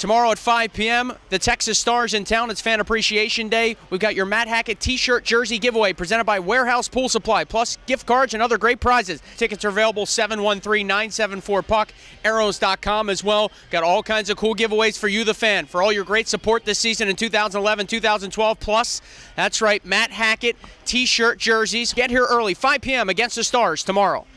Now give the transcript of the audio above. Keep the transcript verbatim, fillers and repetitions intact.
Tomorrow at five p m, the Texas Stars in town. It's Fan Appreciation Day. We've got your Matt Hackett t-shirt jersey giveaway presented by Warehouse Pool Supply, plus gift cards and other great prizes. Tickets are available seven one three, nine seven four, puck, aeros dot com as well. Got all kinds of cool giveaways for you, the fan, for all your great support this season in two thousand eleven, two thousand twelve. Plus, that's right, Matt Hackett t-shirt jerseys. Get here early, five p m against the Stars tomorrow.